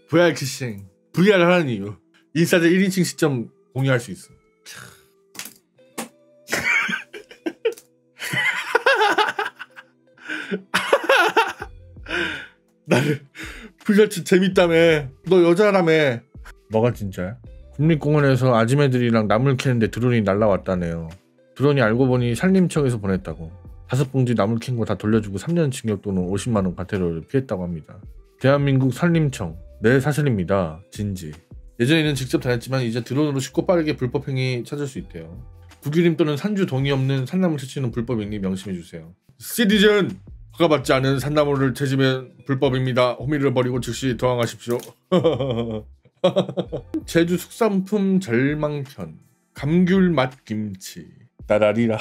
VR 키싱. VR을 하는 이유. 인스타제 1인칭 시점 공유할 수 있어. 나를 VR 재밌다며. 너 여자라며. 뭐가 진짜야? 국립공원에서 아지매들이랑 나물 캐는데 드론이 날라왔다네요. 드론이 알고 보니 산림청에서 보냈다고. 5봉지 나물 캔 거 다 돌려주고 3년 징역 또는 50만원 과태료를 피했다고 합니다. 대한민국 산림청. 네, 사실입니다. 진지. 예전에는 직접 다녔지만 이제 드론으로 쉽고 빠르게 불법행위 찾을 수 있대요. 국유림 또는 산주 동의 없는 산나물 채취는 불법행위 명심해주세요. 시티즌! 허가받지 않은 산나물을 채취면 불법입니다. 호미를 버리고 즉시 도항하십시오. 제주 특산품 절망편. 감귤맛 김치. 따라리라.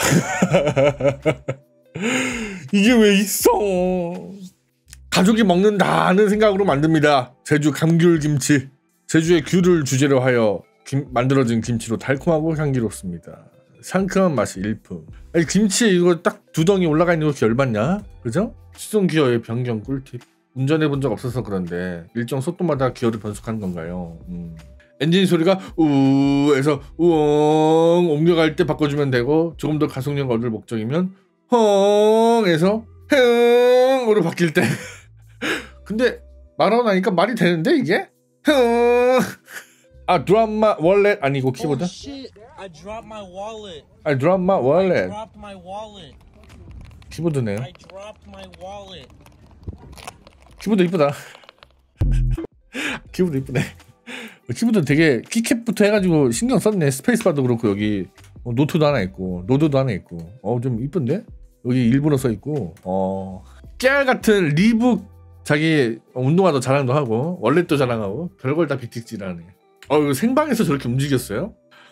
이게 왜 있어? 가족이 먹는다는 생각으로 만듭니다. 제주 감귤김치. 제주의 귤을 주재로 하여 만들어진 김치로 달콤하고 향기롭습니다. 상큼한 맛이 일품. 아니, 김치에 이거 딱 두덩이 올라가 있는 거 이렇게 열받냐? 그죠? 수송 기어의 변경 꿀팁. 운전해본 적 없어서 그런데 일정 속도마다 기어를 변속하는 건가요? 엔진 소리가 우에서 우엉 옮겨갈 때 바꿔주면 되고, 조금 더 가속력 얻을 목적이면 헝에서 흥으로 바뀔 때. 근데 말하고 나니까 말이 되는데 이게? 흥. 아, drop my wallet 아니고 키보드? Oh, shit. I dropped my wallet. I dropped my wallet. I dropped my wallet. 키보드네요. I dropped my wallet. 키보드 이쁘다. 키보드 이쁘네. 키보드 되게 키캡부터 해가지고 신경 썼네. 스페이스바도 그렇고 여기 노트도 하나 있고 노드도 하나 있고 좀 이쁜데? 여기 일본어 써있고 깨알 같은 리북 자기 운동화도 자랑도 하고 월렛도 자랑하고 별걸 다 빅틱질하네. 이거 생방에서 저렇게 움직였어요?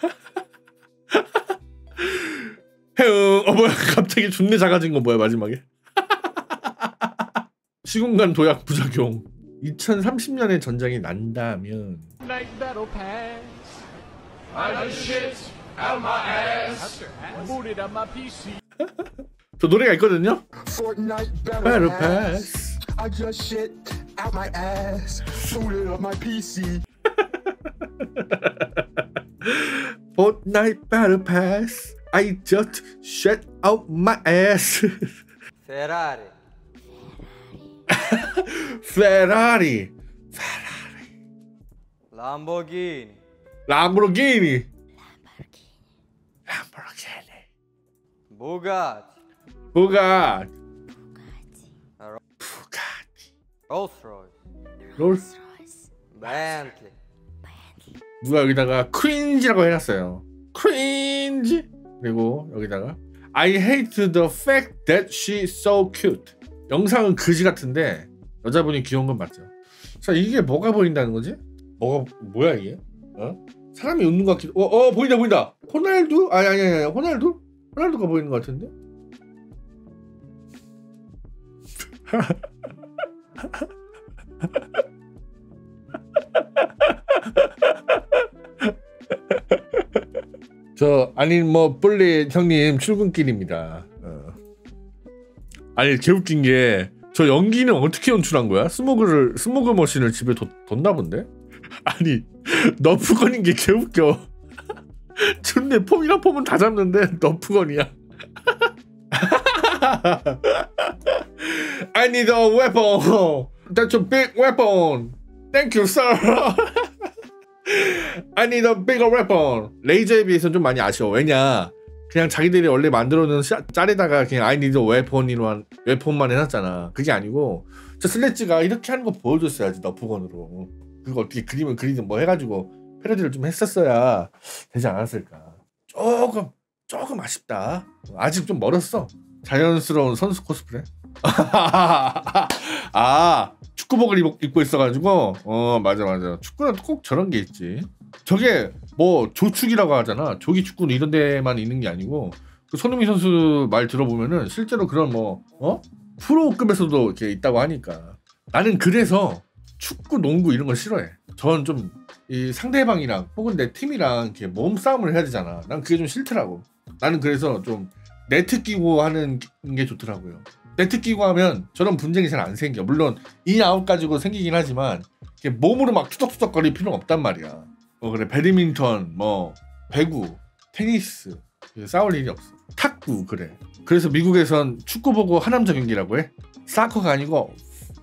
뭐야 갑자기 존내 작아진 거 뭐야 마지막에? 시공간 도약 부작용. 2030년에 전장이 난다면 저 노래가 있거든요? Battle Pass I just shit out my ass. Booted up my PC. Fortnite Battle Pass I just shit out my ass. Ferrari. Ferrari. Lamborghini. Lamborghini. Bugatti. Bugatti. Rolls-Royce. Bentley. 누가 여기다가 cringe라고 해놨어요. cringe. 그리고 여기다가 I hate the fact that she's so cute. 영상은 그지 같은데 여자분이 귀여운 건 맞죠. 자, 이게 뭐가 보인다는 거지? 뭐야 이게? 사람이 웃는 것 같기도. 보인다. 호날두? 아니 호날두가 보이는 것 같은데? 뿔리 형님 출근길입니다. 아니 개웃긴 게 저 연기는 어떻게 연출한 거야? 스모그 머신을 집에 뒀나 본데? 아니 너프건인 게 개웃겨. 존내 폼이랑 폼은 다 잡는데 너프건이야. I need a weapon. That's a big weapon. Thank you, sir. I need a bigger weapon. 레이저에 비해서는 좀 많이 아쉬워. 왜냐? 그냥 자기들이 원래 만들어놓은 짤에다가 그냥 I need a 웨폰만 해놨잖아. 그게 아니고 저 슬래지가 이렇게 하는 거 보여줬어야지. 너프건으로. 그거 어떻게 그림을 그리든 뭐 해가지고 패러디를 좀 했었어야 되지 않았을까. 조금 아쉽다. 아직 좀 멀었어. 자연스러운 선수 코스프레. 축구복을 입고 있어가지고 맞아. 축구는 꼭 저런 게 있지. 저게 뭐 조축이라고 하잖아. 조기 축구는 이런 데만 있는 게 아니고 그 손흥민 선수 말 들어보면은 실제로 그런 프로급에서도 이렇게 있다고 하니까. 나는 그래서 축구, 농구 이런 걸 싫어해. 저는 좀 이 상대방이랑 혹은 내 팀이랑 이렇게 몸싸움을 해야 되잖아. 난 그게 좀 싫더라고. 나는 그래서 좀 네트 끼고 하는 게 좋더라고요. 네트 끼고 하면 저런 분쟁이 잘 안 생겨. 물론 인아웃 가지고 생기긴 하지만 이게 몸으로 막 투덕투덕거릴 필요는 없단 말이야. 그래 배드민턴, 뭐 배구, 테니스 싸울 일이 없어. 탁구 그래. 그래서 미국에선 축구 보고 하남자 경기라고 해. 사커가 아니고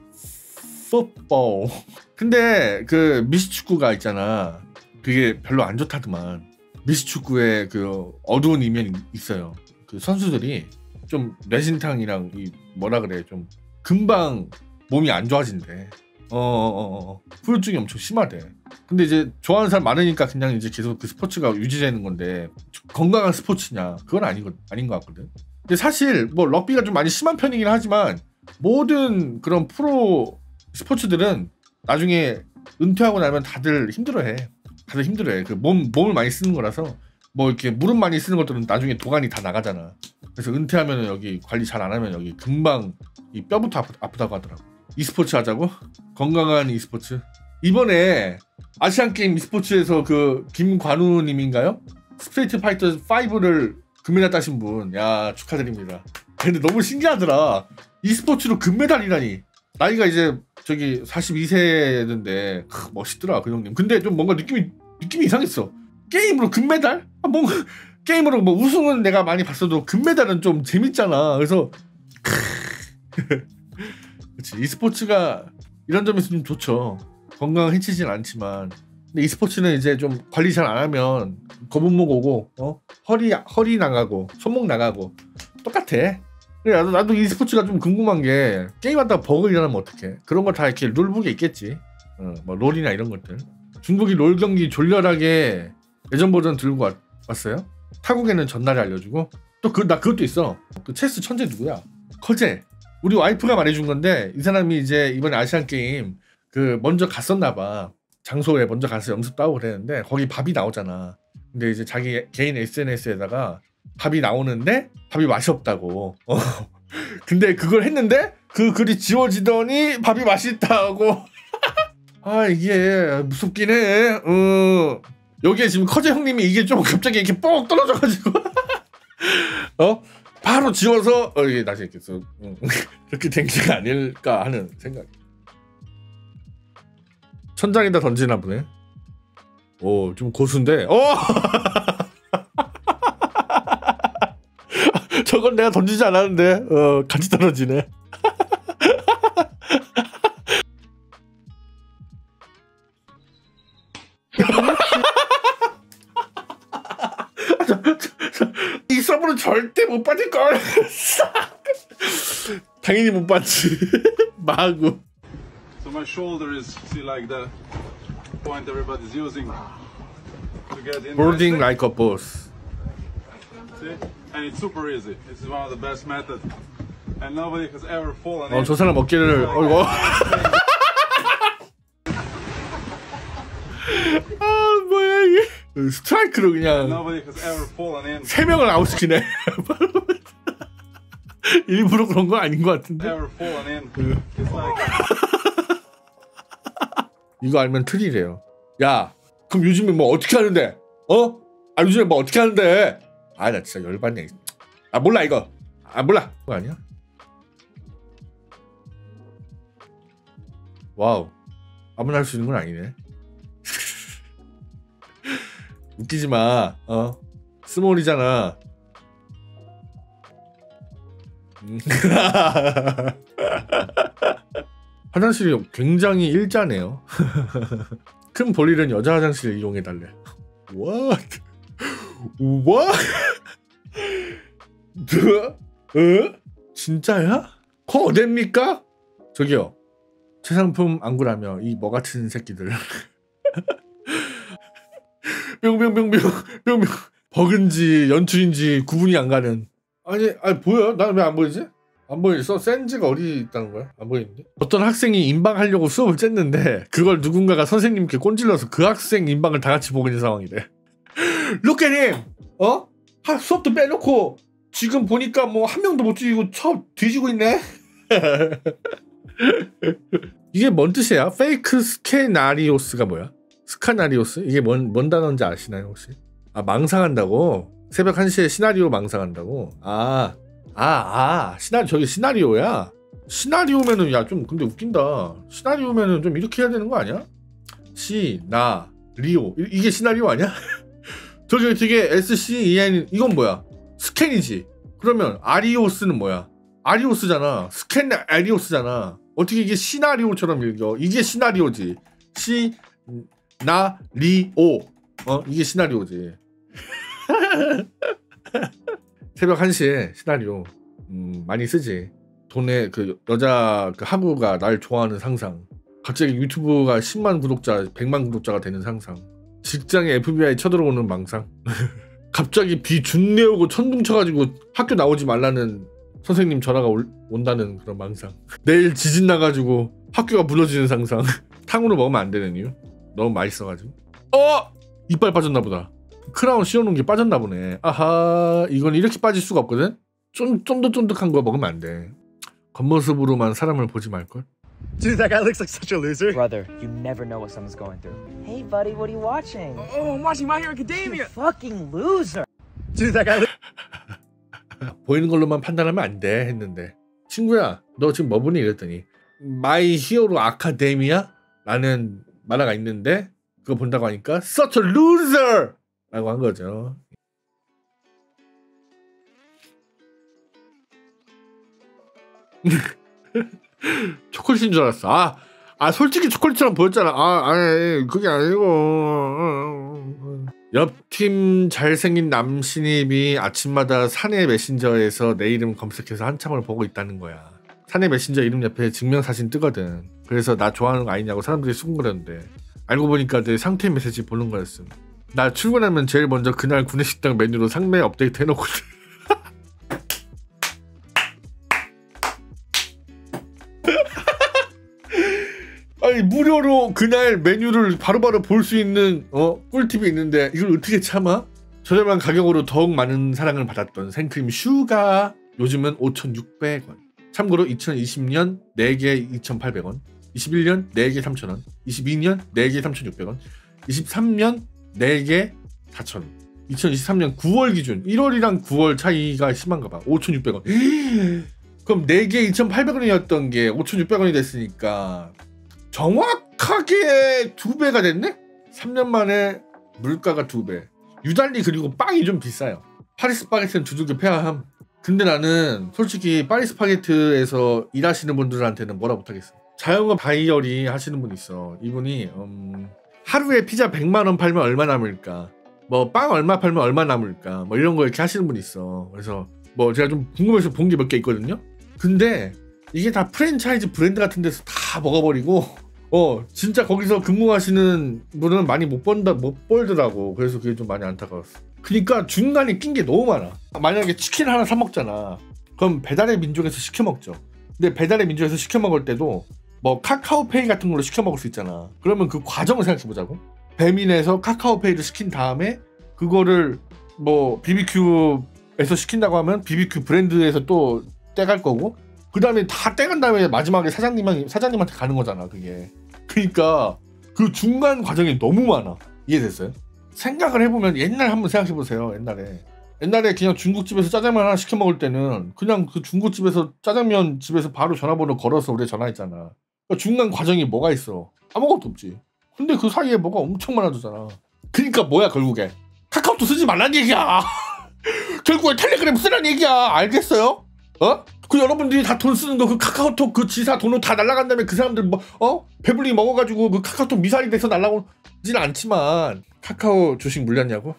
풋볼. 근데 그 미식축구가 있잖아. 그게 별로 안 좋다더만. 미식축구에 그 어두운 이면이 있어요. 그 선수들이 좀 뇌진탕이랑 이 뭐라 그래 좀 금방 몸이 안 좋아진대. 후유증이 엄청 심하대. 근데 이제 좋아하는 사람 많으니까 그냥 이제 계속 그 스포츠가 유지되는 건데 건강한 스포츠냐? 그건 아닌 것 같거든. 근데 사실 뭐 럭비가 좀 많이 심한 편이긴 하지만 모든 그런 프로 스포츠들은 나중에 은퇴하고 나면 다들 힘들어해. 그 몸을 많이 쓰는 거라서 뭐 이렇게 무릎 많이 쓰는 것들은 나중에 도관이 다 나가잖아. 그래서 은퇴하면 여기 관리 잘 안 하면 여기 금방 이 뼈부터 아프다고 하더라고. e스포츠 하자고? 건강한 e스포츠. 이번에 아시안 게임 e스포츠에서 그 김관우님인가요? 스트리트 파이터 5를 금메달 따신 분, 야 축하드립니다. 근데 너무 신기하더라. e스포츠로 금메달이라니. 나이가 이제 저기 42세인데 멋있더라 그 형님. 근데 좀 뭔가 느낌이 이상했어. 게임으로 금메달? 뭔가 게임으로 뭐 우승은 내가 많이 봤어도 금메달은 좀 재밌잖아. 그래서 그렇지. e스포츠가 이런 점에서 좀 좋죠. 건강 해치진 않지만. 근데 e스포츠는 이제 좀 관리 잘 안 하면 거북목 오고 허리 나가고 손목 나가고 똑같아. 그래 나도 e스포츠가 좀 궁금한 게 게임하다가 버그 일어나면 어떡해. 그런 거 다 이렇게 룰북에 있겠지. 뭐 롤이나 이런 것들. 중국이 롤 경기 졸렬하게 예전 버전 들고 왔어요. 타국에는 전날에 알려주고 또 나 그것도 있어. 그 체스 천재 누구야? 커제. 우리 와이프가 말해준 건데 이 사람이 이제 이번에 아시안 게임 그 먼저 갔었나 봐. 장소에 먼저 가서 연습도 하고 그랬는데 거기 밥이 나오잖아. 근데 이제 자기 개인 SNS에다가 밥이 나오는데 밥이 맛이 없다고. 근데 그걸 했는데 그 글이 지워지더니 밥이 맛있다고. 아 이게 무섭긴 해. 여기에 지금 커제 형님이 이게 좀 갑자기 이렇게 뻑 떨어져가지고 바로 지워서 이게 다시 이렇게 그렇게 된 게 아닐까 하는 생각. 천장에다 던지나 보네. 오 좀 고수인데. 저건 내가 던지지 않았는데 같이 떨어지네. 이 서브는 절대 못 빠질걸. 당연히 못 봤지. 마구. So my shoulder is see like the point everybody's using to get in. Boarding like a boss. See? And it's super easy. This is one of the best methods. And nobody has ever fallen in. 저 사람 어깨를 어이구. 아 뭐야 이게. 스트라이크로 그냥 Nobody has ever fallen in. 3명을 아웃시키네. 일부러 그런 거 아닌 것 같은데. Ever fallen in. It's like. 이거 알면 틀이래요. 야, 그럼 요즘에 뭐 어떻게 하는데? 요즘에 뭐 어떻게 하는데? 아, 나 진짜 열받네. 아, 몰라 이거. 아, 몰라. 그거 아니야? 와우. 아무나 할 수 있는 건 아니네. 웃기지 마. 스몰이잖아. 화장실이 굉장히 일자네요. 큰 볼일은 여자 화장실을 이용해달래. What? What? 진짜야? 어딥니까? 저기요. 새 상품 안 구라며 이 뭐 같은 새끼들. 뿅뿅뿅뿅 버그인지 연출인지 구분이 안 가는. 아니 보여? 난 왜 안 보이지? 안 보이겠어? 센지가 어디 있다는 거야? 안 보이는데? 어떤 학생이 인방하려고 수업을 쨌는데 그걸 누군가가 선생님께 꼰질러서 그 학생 인방을 다 같이 보고 있는 상황이래. 로켓님! 수업도 빼놓고 지금 보니까 뭐 한 명도 못 죽이고 수업 뒤지고 있네? 이게 뭔 뜻이야? 페이크 스케나리오스가 뭐야? 스카나리오스? 이게 뭔 단어인지 아시나요 혹시? 아 망상한다고? 새벽 1시에 시나리오 망상한다고? 아 저게 시나리오야? 시나리오면은 야 좀 근데 웃긴다. 시나리오면은 좀 이렇게 해야 되는 거 아니야? 시나리오 이게 시나리오 아니야? 저기 되게 SCEN 이건 뭐야? 스캔이지. 그러면 아리오스는 뭐야? 아리오스잖아. 스캔 아리오스잖아. 어떻게 이게 시나리오처럼 읽어? 이게 시나리오지. 시나리오. 이게 시나리오지. 새벽 1시에 시나리오 많이 쓰지. 돈에 그 여자 그 하구가 날 좋아하는 상상. 갑자기 유튜브가 10만 구독자, 100만 구독자가 되는 상상. 직장에 FBI 쳐들어오는 망상. 갑자기 비 준내 오고 천둥 쳐가지고 학교 나오지 말라는 선생님 전화가 온다는 그런 망상. 내일 지진 나가지고 학교가 무너지는 상상. 탕후루 먹으면 안 되는 이유? 너무 맛있어가지고. 이빨 빠졌나 보다. 크라운 씌워놓은 게 빠졌나 보네. 아하, 이건 이렇게 빠질 수가 없거든? 쫀득쫀득한 거 먹으면 안 돼. 겉모습으로만 사람을 보지 말걸? Dude, that guy looks like such a loser. Brother, you never know what someone's going through. Hey, buddy, what are you watching? Oh, I'm watching My Hero Academia. You fucking loser. Dude, that guy. 보이는 걸로만 판단하면 안 돼 했는데 친구야 너 지금 뭐 보니 이랬더니 마이 히어로 아카데미아? 라는 만화가 있는데 그거 본다고 하니까 Such a loser! 라고 한 거죠. 초콜릿인 줄 알았어. 솔직히 초콜릿처럼 보였잖아. 아니 그게 아니고. 옆팀 잘생긴 남 신입이 아침마다 사내 메신저에서 내 이름 검색해서 한참을 보고 있다는 거야. 사내 메신저 이름 옆에 증명사진 뜨거든. 그래서 나 좋아하는 거 아니냐고 사람들이 수군거렸는데 알고 보니까 내 상태 메시지 보는 거였음. 나 출근하면 제일 먼저 그날 구내식당 메뉴로 상매 업데이트 해놓거든. 아니 무료로 그날 메뉴를 바로바로 볼 수 있는 꿀팁이 있는데 이걸 어떻게 참아? 저렴한 가격으로 더욱 많은 사랑을 받았던 생크림 슈가 요즘은 5,600원. 참고로 2020년 4개 2,800원, 21년 4개 3,000원, 22년 4개 3,600원, 23년 4개 4,000원. 2023년 9월 기준 1월이랑 9월 차이가 심한가 봐. 5,600원. 그럼 4개 2,800원이었던 게 5,600원이 됐으니까 정확하게 2배가 됐네? 3년 만에 물가가 2배. 유달리 그리고 빵이 좀 비싸요. 파리스 바게트는 두들겨 패야함. 근데 나는 솔직히 파리스 바게트에서 일하시는 분들한테는 뭐라 못하겠어. 자영업 다이어리 하시는 분 있어. 이분이 하루에 피자 100만원 팔면 얼마 남을까, 뭐 빵 얼마 팔면 얼마 남을까, 뭐 이런 거 이렇게 하시는 분 있어. 그래서 뭐 제가 좀 궁금해서 본 게 몇 개 있거든요. 근데 이게 다 프랜차이즈 브랜드 같은 데서 다 먹어버리고 진짜 거기서 근무하시는 분은 많이 못 벌더라고. 그래서 그게 좀 많이 안타까웠어. 그러니까 중간에 낀 게 너무 많아. 만약에 치킨 하나 사 먹잖아. 그럼 배달의 민족에서 시켜 먹죠. 근데 배달의 민족에서 시켜 먹을 때도 뭐 카카오페이 같은 걸로 시켜 먹을 수 있잖아. 그러면 그 과정을 생각해 보자고. 배민에서 카카오페이를 시킨 다음에 그거를 뭐 BBQ에서 시킨다고 하면 BBQ 브랜드에서 또 떼갈 거고, 그 다음에 다 떼간 다음에 마지막에 사장님한테 가는 거잖아 그게. 그러니까 그 중간 과정이 너무 많아. 이해됐어요? 생각을 해보면 옛날 한번 생각해보세요. 옛날에 그냥 중국집에서 짜장면 하나 시켜 먹을 때는 그냥 그 중국집에서 짜장면 집에서 바로 전화번호 걸어서 우리 전화했잖아. 그러니까 중간 과정이 뭐가 있어? 아무것도 없지. 근데 그 사이에 뭐가 엄청 많아졌잖아. 그러니까 뭐야 결국에 카카오톡 쓰지 말란 얘기야. 결국에 텔레그램 쓰란 얘기야. 알겠어요? 그 여러분들이 다 돈 쓰는 거 그 카카오톡 그 지사 돈으로 다 날라간 다음에 그 사람들 뭐 배불리 먹어가지고 그 카카오톡 미사일이 돼서 날라오진 않지만 카카오 주식 물렸냐고?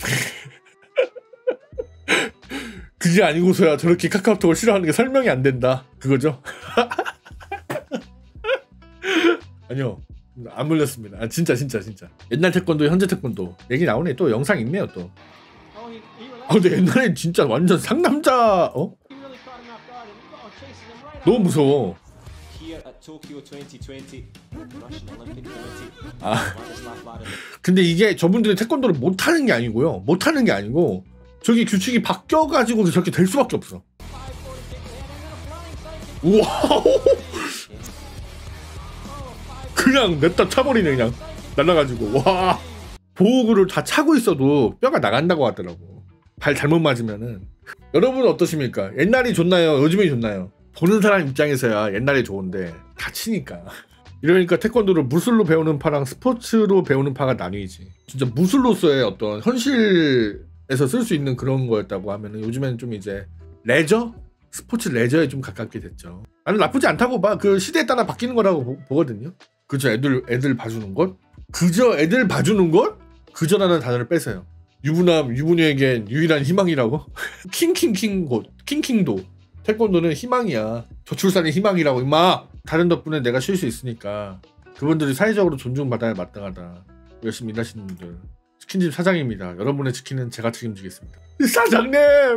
그게 아니고서야 저렇게 카카오톡을 싫어하는 게 설명이 안 된다 그거죠? 아니요 안 물렸습니다. 진짜 옛날 태권도 현재 태권도 얘기 나오네. 또 영상 있네요 또. 근데 옛날엔 진짜 완전 상남자 너무 무서워. 근데 이게 저분들이 태권도를 못하는 게 아니고요. 저기 규칙이 바뀌어가지고 저렇게 될 수밖에 없어. 우와. 그냥 냅다 차버리네. 그냥 날라가지고. 와. 보호구를 다 차고 있어도 뼈가 나간다고 하더라고. 발 잘못 맞으면은. 여러분은 어떠십니까? 옛날이 좋나요? 요즘이 좋나요? 보는 사람 입장에서야 옛날이 좋은데 다치니까. 이러니까 태권도를 무술로 배우는 파랑 스포츠로 배우는 파가 나뉘지. 진짜 무술로서의 어떤 현실에서 쓸 수 있는 그런 거였다고 하면은 요즘에는 좀 이제 레저? 스포츠 레저에 좀 가깝게 됐죠. 나는 나쁘지 않다고 봐. 그 시대에 따라 바뀌는 거라고 보거든요. 그죠? 애들 봐주는 것? 그저 애들 봐주는 것? 그저라는 단어를 뺏어요. 유부남, 유부녀에겐 유일한 희망이라고? 킹킹도. 태권도는 희망이야. 저출산이 희망이라고 임마. 다른 덕분에 내가 쉴 수 있으니까 그분들이 사회적으로 존중받아야 마땅하다. 열심히 일하시는 분들. 치킨집 사장입니다. 여러분의 치킨은 제가 책임지겠습니다. 사장님!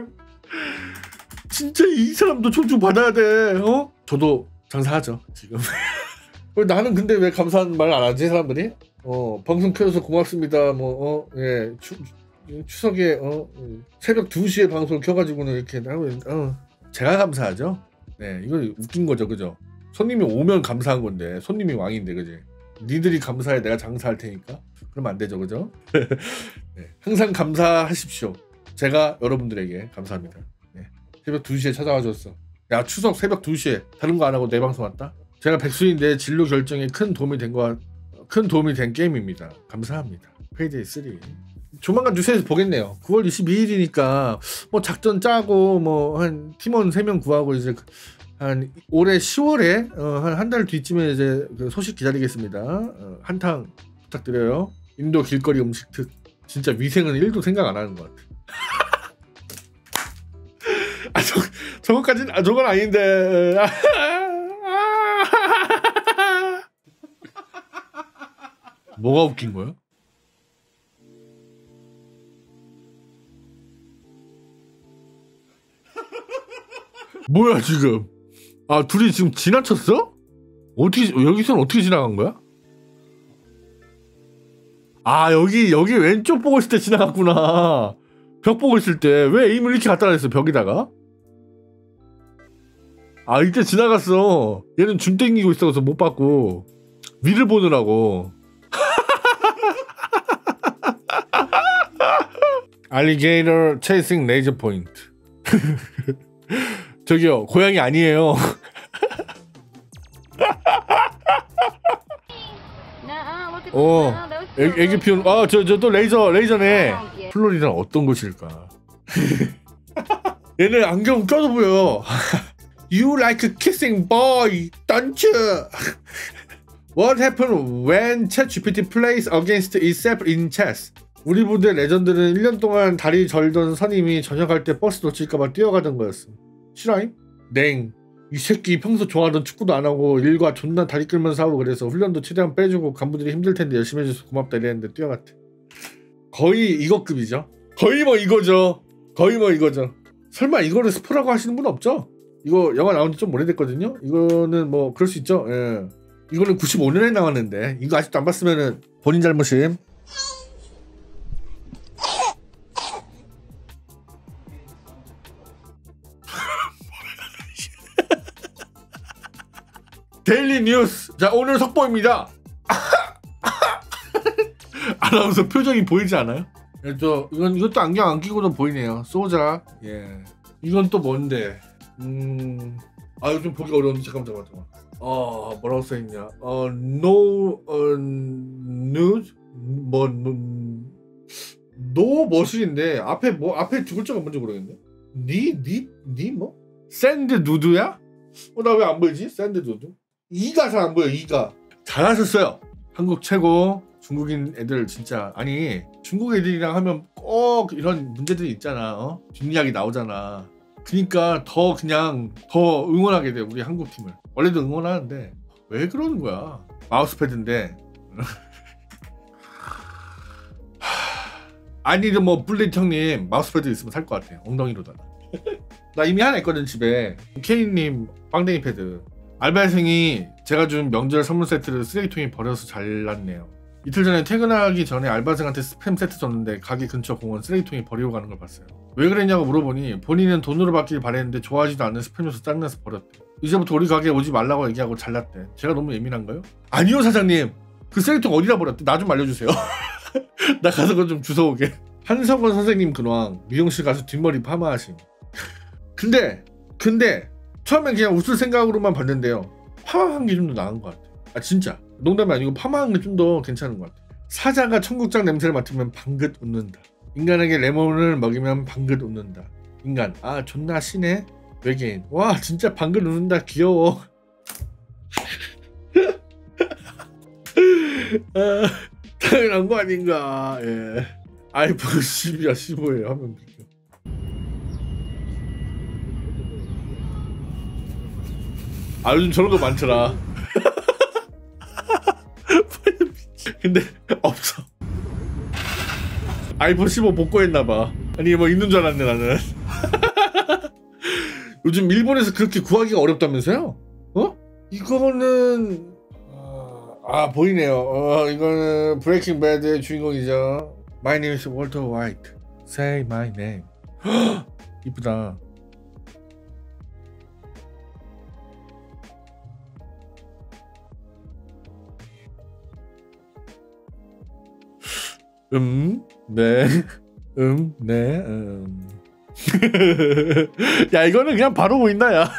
진짜 이 사람도 존중받아야 돼. 어? 저도 장사하죠 지금. 나는 근데 왜 감사한 말 안 하지 사람들이? 방송 켜줘서 고맙습니다. 예. 추석에 새벽 2시에 방송을 켜가지고는 이렇게 제가 감사하죠. 네, 이거 웃긴 거죠, 그죠? 손님이 오면 감사한 건데 손님이 왕인데, 그지? 니들이 감사해, 내가 장사할 테니까. 그러면 안 되죠, 그죠? 네, 항상 감사하십시오. 제가 여러분들에게 감사합니다. 네, 새벽 2시에 찾아와 줬어. 야, 추석 새벽 2시에 다른 거 안 하고 내 방송 왔다? 제가 백수인데 진로 결정에 큰 도움이 된 게임입니다. 감사합니다. 페이데이 3. 조만간 뉴스에서 보겠네요. 9월 22일이니까 뭐 작전 짜고 뭐 한 팀원 3명 구하고 이제 한 올해 10월에 한 달 뒤쯤에 이제 그 소식 기다리겠습니다. 한탕 부탁드려요. 인도 길거리 음식 특. 진짜 위생은 1도 생각 안 하는 것 같아. 저거까지는 저건 아닌데. 뭐가 웃긴 거야? 뭐야 지금? 아, 둘이 지금 지나쳤어? 여기서는 어떻게 지나간 거야? 아, 여기 왼쪽 보고 있을 때 지나갔구나. 벽 보고 있을 때. 왜 에임을 이렇게 갖다 댔어, 벽에다가? 아, 이때 지나갔어. 얘는 줌 땡기고 있어서 못 봤고 위를 보느라고. Alligator chasing laser point. 저기요, 고양이 아니에요. 애기 피운. 저 또 레이저네. 플로리다는 어떤 곳일까? 얘는 안경 껴도 보여. You like kissing boy, don't you? What happened when ChatGPT plays against itself in chess? 우리 부대 레전드는 1년 동안 다리 절던 선임이 저녁할 때 버스 놓칠까봐 뛰어가던 거였어. 실화임? 냉. 이 새끼 평소 좋아하던 축구도 안 하고 일과 존나 다리 끌면서 하고 그래서 훈련도 최대한 빼주고 간부들이 힘들 텐데 열심히 해줘서 고맙다 이랬는데 뛰어갔대. 거의 이거급이죠. 거의 뭐 이거죠. 설마 이거를 스포라고 하시는 분 없죠? 이거 영화 나온 지 좀 오래됐거든요. 이거는 뭐 그럴 수 있죠. 예. 이거는 95년에 나왔는데 이거 아직도 안 봤으면은 본인 잘못임. 데일리 뉴스. 자, 오늘 속보입니다. 아나운서 표정이 보이지 않아요? 이것도 안경 안 끼고도 보이네요. 소자. 예. 이건 또 뭔데? 이거 좀 보기 어려운데 잠깐만. 뭐라고 써있냐? No nude no 머신인데 앞에 두 글자가 뭔지 모르겠네. 니 뭐? 샌드 누드야? 나 왜 안 보이지? 샌드 누드? 이가 잘 안 보여. 이가. 잘하셨어요. 한국 최고. 중국인 애들 진짜, 아니 중국 애들이랑 하면 꼭 이런 문제들이 있잖아. 뒷이야기 나오잖아. 그러니까 더 응원하게 돼, 우리 한국 팀을. 원래도 응원하는데 왜 그러는 거야. 마우스패드인데. 아니도 뭐 블릿 형님 마우스패드 있으면 살 것 같아. 엉덩이로다가. 나 이미 하나 있거든 집에. 케이님 빵댕이 패드. 알바생이 제가 준 명절 선물 세트를 쓰레기통에 버려서 잘났네요. 이틀 전에 퇴근하기 전에 알바생한테 스팸 세트 줬는데 가게 근처 공원 쓰레기통에 버리고 가는 걸 봤어요. 왜 그랬냐고 물어보니 본인은 돈으로 받길 바랬는데 좋아하지도 않는 스팸 줘서 짜증나서 버렸대. 이제부터 우리 가게에 오지 말라고 얘기하고 잘났대. 제가 너무 예민한가요? 아니요 사장님, 그 쓰레기통 어디다 버렸대? 나 좀 알려주세요. 나 가서 그거 좀 주워오게. 한석원 선생님 근황. 미용실 가서 뒷머리 파마하심. 근데 처음엔 그냥 웃을 생각으로만 봤는데요. 파마한 게 좀 더 나은 것 같아. 아 진짜 농담이 아니고 파마한 게 좀 더 괜찮은 것 같아. 사자가 청국장 냄새를 맡으면 방긋 웃는다. 인간에게 레몬을 먹이면 방긋 웃는다. 인간 아 존나 시네. 외계인 와 진짜 방긋 웃는다. 귀여워. 아, 당연한 거 아닌가. 예. 아이폰 10이야 15예요 하면 되죠. 아 요즘 저런 거 많더라. 근데 없어. 아이폰 15 복구했나봐. 아니 뭐 있는 줄 알았네 나는. 요즘 일본에서 그렇게 구하기가 어렵다면서요? 어? 이거는 보이네요. 이거는 브레이킹 배드의 주인공이죠. My name is Walter White. Say my name. 이쁘다. 네. 네. 야 이거는 그냥 바로 보인다 야.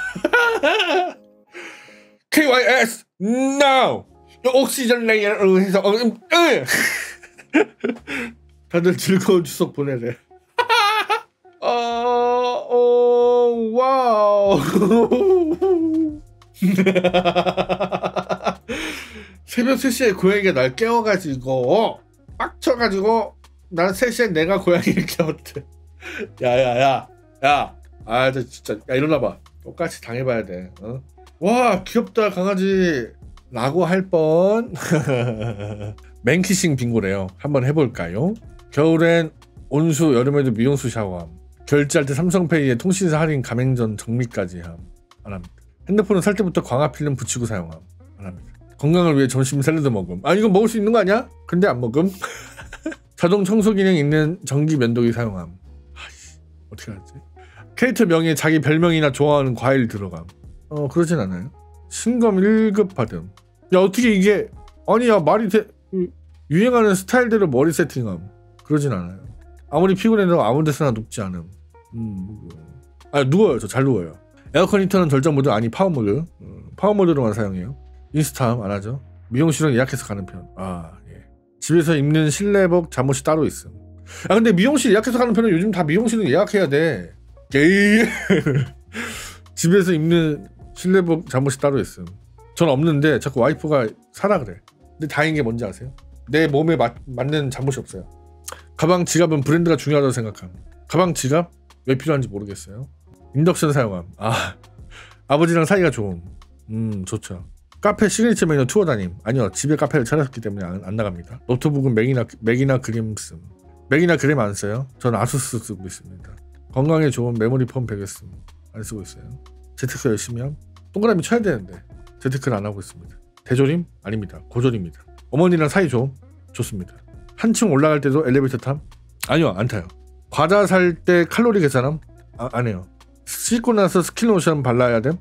KYS now. 옥시전 레이어 해서 다들 즐거운 추석 보내래. 와우. 새벽 3시에 고양이가 날 깨워가지고 빡쳐가지고 난 3시에 내가 고양이를 깨웠대. 야야야 야. 아 진짜 야 일어나봐. 똑같이 당해봐야 돼. 어? 와 귀엽다 강아지 라고 할 뻔. 맨키싱 빙고래요. 한번 해볼까요? 겨울엔 온수 여름에도 미온수 샤워함. 결제할 때 삼성페이에 통신사 할인 가맹전 정리까지 함. 안합니다. 핸드폰은 살 때부터 광화 필름 붙이고 사용함. 안합니다. 건강을 위해 점심 샐러드 먹음. 아 이건 먹을 수 있는 거 아니야? 근데 안 먹음. 자동 청소 기능 있는 전기 면도기 사용함. 아이씨 어떻게 하지? 캐릭터 명의에 자기 별명이나 좋아하는 과일 들어감. 그러진 않아요. 신검 1급 받음. 야 어떻게 이게 아니야 말이 돼. 유행하는 스타일대로 머리 세팅함. 그러진 않아요. 아무리 피곤해도 아무 데서나 눕지 않음. 누워요. 저 잘 누워요. 에어컨 히터는 절전 모드 아니 파워 모드. 파워 모드로만 사용해요. 인스타함 안 하죠. 미용실은 예약해서 가는 편. 예. 집에서 입는 실내복 잠옷이 따로 있음. 근데 미용실 예약해서 가는 편은 요즘 다 미용실은 예약해야 돼. 게이. 집에서 입는 실내복 잠옷이 따로 있음. 전 없는데 자꾸 와이프가 사라 그래. 근데 다행인 게 뭔지 아세요? 내 몸에 맞는 잠옷이 없어요. 가방 지갑은 브랜드가 중요하다고 생각함. 가방 지갑 왜 필요한지 모르겠어요. 인덕션 사용함. 아버지랑 사이가 좋음. 좋죠. 카페 시그니처 메뉴 투어 다님. 아니요 집에 카페를 차렸기 때문에 안 나갑니다. 노트북은 맥이나 그림 씀. 맥이나 그림 안 써요. 전 아수스 쓰고 있습니다. 건강에 좋은 메모리 폼 베개 씀. 안 쓰고 있어요. 재테크 열심히 함. 동그라미 쳐야 되는데 재테크를 안 하고 있습니다. 대조림? 아닙니다. 고조림입니다. 어머니랑 사이 좋습니다. 한층 올라갈 때도 엘리베이터 탐? 아니요 안 타요. 과자 살 때 칼로리 계산함? 안 해요. 씻고 나서 스킨로션 발라야 돼?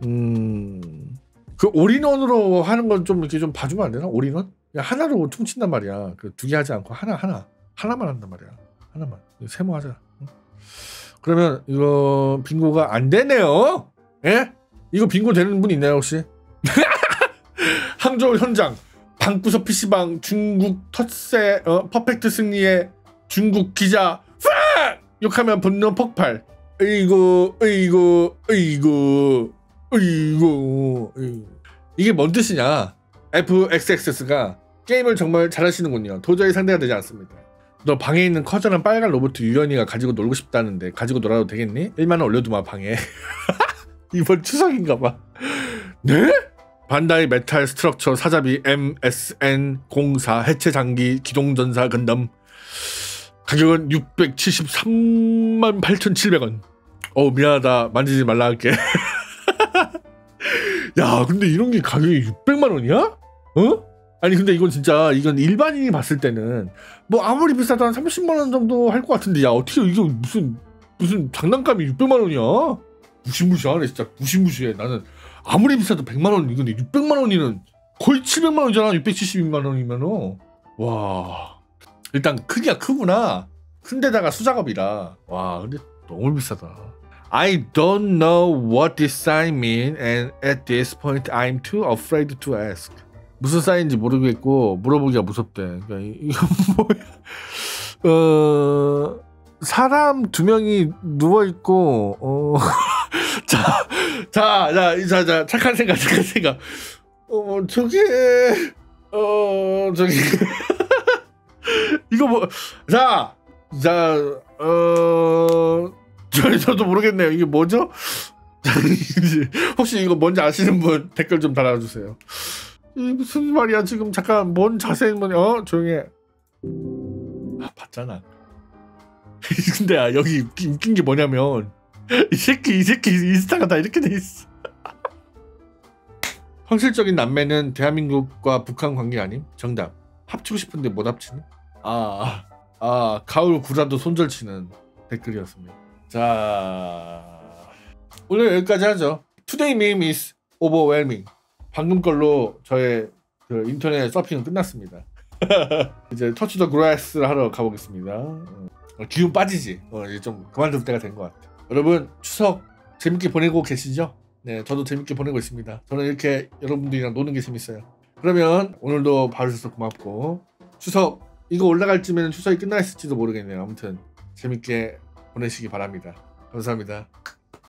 그 올인원으로 하는 건 좀 이렇게 좀 봐주면 안 되나? 올인원? 그냥 하나로 퉁친단 말이야. 그 2개 하지 않고 하나만 한단 말이야. 하나만 세모하자. 응? 그러면 이거 빙고가 안 되네요. 예? 이거 빙고 되는 분 있나요 혹시? 항저우 현장 방구석 PC방 중국 텃세 퍼펙트 승리의 중국 기자 욕하면 분노 폭발. 으이구 이게 뭔 뜻이냐? FXX가 게임을 정말 잘하시는군요. 도저히 상대가 되지 않습니다. 너 방에 있는 커다란 빨간 로봇 유연이가 가지고 놀고 싶다는데 가지고 놀아도 되겠니? 1만원 올려두마 방에. 이번 추석인가봐. 네? 반다이 메탈 스트럭처 사자비 MSN04 해체 장기 기동전사 건담. 가격은 673,8,700원. 미안하다. 만지지 말라 할게. 야 근데 이런 게 가격이 600만원이야? 아니 근데 이건 진짜 이건 일반인이 봤을 때는 뭐 아무리 비싸도 한 30만원 정도 할 것 같은데 야 어떻게 이게 무슨 장난감이 600만원이야? 무시무시하네 진짜. 무시무시해. 나는 아무리 비싸도 100만원 이건데 600만원이면 거의 700만원이잖아. 672만원이면은. 와 일단 크기가 크구나. 큰데다가 수작업이라. 와 근데 너무 비싸다. I don't know what this sign mean and at this point I'm too afraid to ask. 무슨 사인인지 모르겠고 물어보기가 무섭대. 그러니까 이거 뭐야? 사람 두 명이 누워 있고 자 착한 생각. 저기 이거 뭐 저도 모르겠네요. 이게 뭐죠? 혹시 이거 뭔지 아시는 분 댓글 좀 달아주세요. 이 무슨 말이야 지금. 잠깐 뭔 자세한 조용히 해. 봤잖아. 근데 여기 웃긴 게 뭐냐면 이 새끼 인스타가 다 이렇게 돼 있어. 현실적인 남매는 대한민국과 북한 관계 아님? 정답. 합치고 싶은데 못 합치네. 가을 구라도 손절치는 댓글이었습니다. 자, 오늘 여기까지 하죠. Today meme is overwhelming. 방금 걸로 저의 그 인터넷 서핑은 끝났습니다. 이제 터치 더 그라스를 하러 가보겠습니다. 기운 빠지지. 이제 좀 그만둘 때가 된 것 같아. 여러분 추석 재밌게 보내고 계시죠? 네, 저도 재밌게 보내고 있습니다. 저는 이렇게 여러분들이랑 노는 게 재밌어요. 그러면 오늘도 봐주셔서 고맙고, 추석 이거 올라갈 쯤에는 추석이 끝나 있을지도 모르겠네요. 아무튼 재밌게 보내시기 바랍니다. 감사합니다.